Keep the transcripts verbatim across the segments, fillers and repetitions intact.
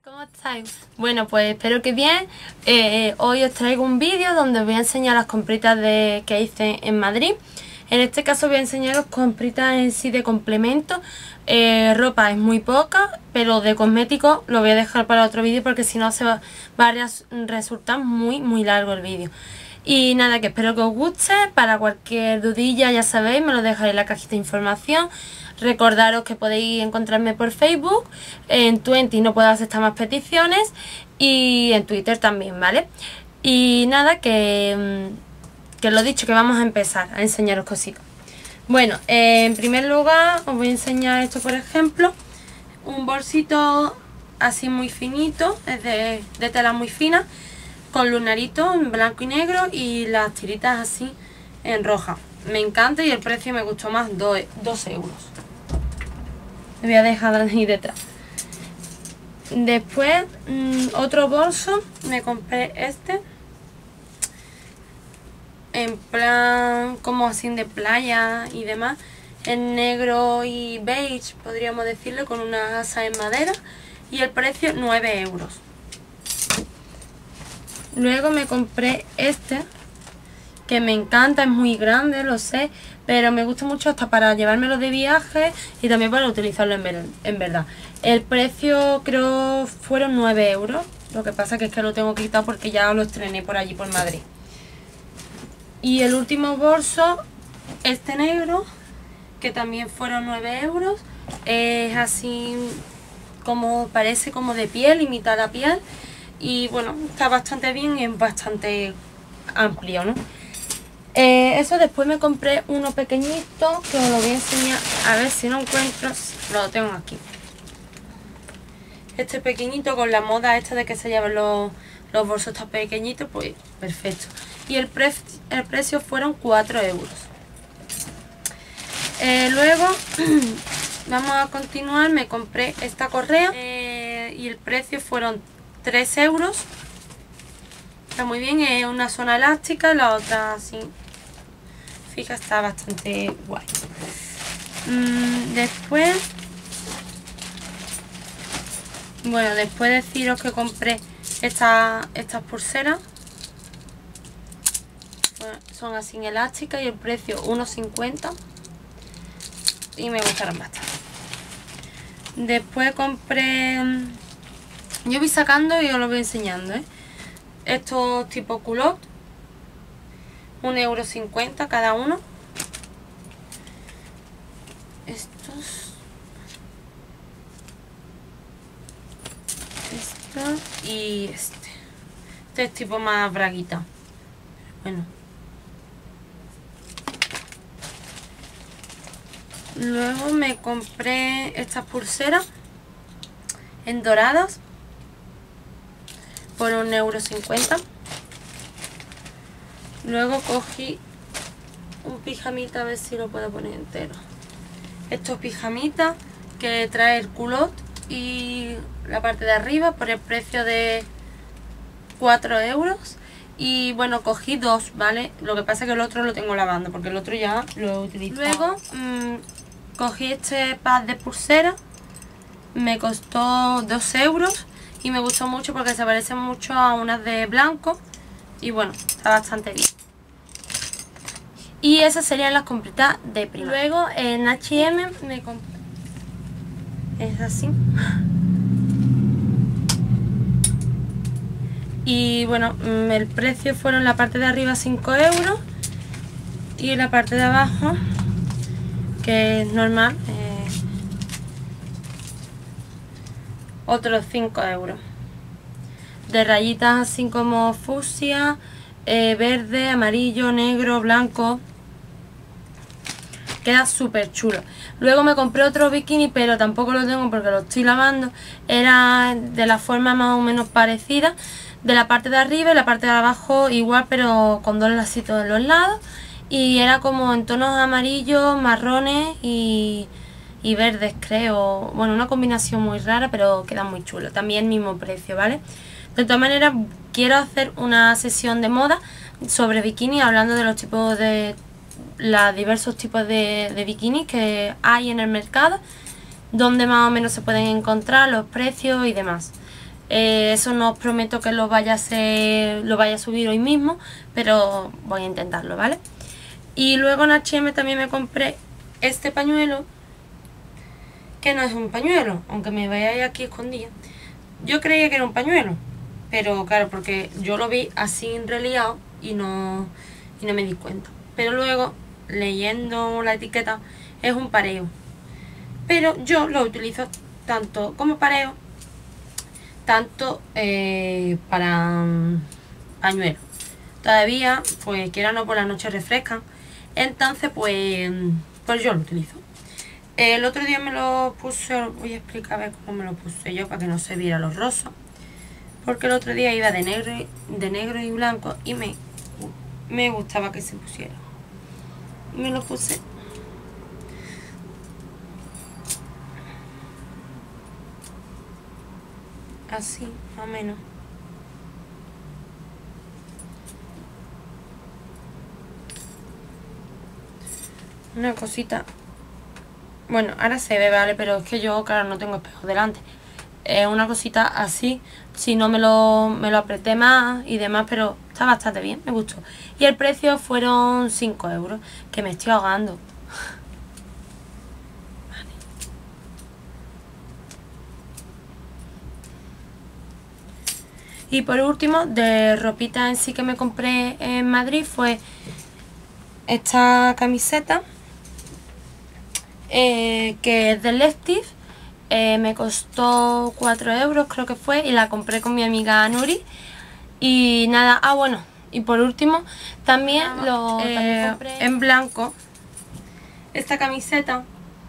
¿Cómo estáis? Bueno, pues espero que bien. Eh, hoy os traigo un vídeo donde os voy a enseñar las compritas de, que hice en Madrid. En este caso voy a enseñaros compritas en sí de complemento. Eh, ropa es muy poca, pero de cosméticos lo voy a dejar para otro vídeo porque si no se va, va a res, resultar muy muy largo el vídeo. Y nada, que espero que os guste. Para cualquier dudilla ya sabéis, me lo dejaré en la cajita de información. Recordaros que podéis encontrarme por Facebook, en Twenty no puedo aceptar más peticiones y en Twitter también, ¿vale? Y nada, que, que lo dicho, que vamos a empezar a enseñaros cositas. Bueno, eh, en primer lugar os voy a enseñar esto, por ejemplo, un bolsito así muy finito, es de, de tela muy fina, con lunaritos en blanco y negro y las tiritas así en roja. Me encanta y el precio me gustó más, dos euros. Me voy a dejar ahí detrás. Después, mmm, otro bolso, me compré este. En plan, como así de playa y demás. En negro y beige, podríamos decirlo, con una asa en madera. Y el precio, nueve euros. Luego me compré este, que me encanta, es muy grande, lo sé, pero me gusta mucho hasta para llevármelo de viaje y también para utilizarlo en, ver en verdad. El precio creo fueron nueve euros, lo que pasa que es que lo tengo quitado porque ya lo estrené por allí por Madrid. Y el último bolso, este negro, que también fueron nueve euros, es así como, parece como de piel, imita la piel. Y bueno, está bastante bien y es bastante amplio, ¿no? Eh, eso, después me compré uno pequeñito que os lo voy a enseñar, a ver si lo encuentro. Lo tengo aquí. Este pequeñito, con la moda esta de que se llevan los, los bolsos tan pequeñitos, pues perfecto. Y el, pre el precio fueron cuatro euros. Eh, luego, vamos a continuar, me compré esta correa eh, y el precio fueron tres euros. Está muy bien, es una zona elástica, la otra así. Fija, está bastante guay. Mm, después, bueno, después deciros que compré esta, estas pulseras. Bueno, son así elásticas y el precio uno cincuenta. Y me gustaron bastante. Después compré... Yo voy sacando y os lo voy enseñando, ¿eh? Estos tipo culotte, un euro cincuenta cada uno. Estos, estos y este. Este es tipo más braguita. Bueno. Luego me compré estas pulseras en doradas por un euro cincuenta. Luego cogí un pijamita, a ver si lo puedo poner entero. Estos pijamitas que trae el culotte y la parte de arriba por el precio de cuatro euros. Y bueno, cogí dos, ¿vale? Lo que pasa es que el otro lo tengo lavando porque el otro ya lo he utilizado. Luego mmm, cogí este pack de pulsera, me costó dos euros. Y me gustó mucho porque se parecen mucho a unas de blanco. Y bueno, está bastante bien. Y esas serían las compritas de prima. Luego en H y M me compré... Es así. Y bueno, el precio fueron en la parte de arriba cinco euros. Y en la parte de abajo, que es normal, eh, otros cinco euros. De rayitas así como fucsia, eh, verde, amarillo, negro, blanco. Queda súper chulo. Luego me compré otro bikini, pero tampoco lo tengo porque lo estoy lavando. Era de la forma más o menos parecida. De la parte de arriba y la parte de abajo igual, pero con dos lacitos en los lados. Y era como en tonos amarillos, marrones y... y verdes, creo. Bueno, una combinación muy rara, pero queda muy chulo. También mismo precio, ¿vale? De todas maneras, quiero hacer una sesión de moda sobre bikini, hablando de los tipos de... los diversos tipos de, de bikinis que hay en el mercado, donde más o menos se pueden encontrar, los precios y demás. Eh, eso no os prometo que lo vaya a hacer, lo vaya a subir hoy mismo, pero voy a intentarlo, ¿vale? Y luego en H y M también me compré este pañuelo, que no es un pañuelo, aunque me veáis aquí escondida. Yo creía que era un pañuelo, pero claro, porque yo lo vi así enreliado y no, y no me di cuenta. Pero luego, leyendo la etiqueta, es un pareo. Pero yo lo utilizo tanto como pareo, tanto eh, para um, pañuelo. Todavía, pues quiera no, por la noche refrescan. Entonces, pues, pues yo lo utilizo. El otro día me lo puse, os voy a explicar a ver cómo me lo puse yo para que no se viera los rosas. Porque el otro día iba de negro, de negro y blanco y me, me gustaba que se pusiera. Me lo puse. Así, más o menos. Una cosita. Bueno, ahora se ve, ¿vale? Pero es que yo, claro, no tengo espejo delante. Es una cosita así. Si no me lo, me lo apreté más y demás, pero está bastante bien, me gustó. Y el precio fueron cinco euros, que me estoy ahogando. Vale. Y por último, de ropita en sí que me compré en Madrid fue esta camiseta, eh, que es de Lective. Eh, me costó cuatro euros creo que fue, y la compré con mi amiga Nuri. Y nada, ah bueno, y por último también lo eh, también compré en blanco esta camiseta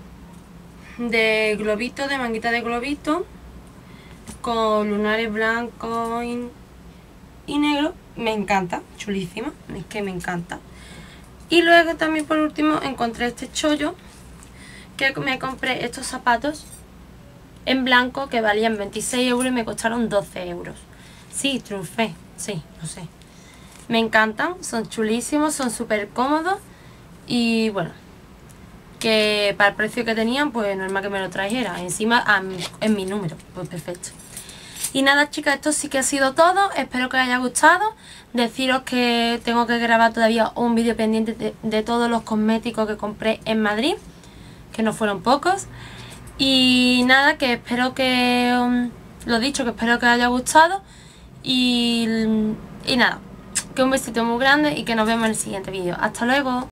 de globito, de manguita de globito, con lunares blancos y, y negro. Me encanta, chulísima, es que me encanta. Y luego también por último encontré este chollo, que me compré estos zapatos en blanco que valían veintiséis euros y me costaron doce euros. Sí, triunfé, sí, lo sé. Me encantan, son chulísimos, son súper cómodos y bueno, que para el precio que tenían, pues normal que me lo trajera. Encima a mi, en mi número, pues perfecto. Y nada, chicas, esto sí que ha sido todo. Espero que os haya gustado. Deciros que tengo que grabar todavía un vídeo pendiente de, de todos los cosméticos que compré en Madrid, que no fueron pocos. Y nada, que espero que, um, lo dicho, que espero que os haya gustado. Y, y nada, que un besito muy grande y que nos vemos en el siguiente vídeo. Hasta luego.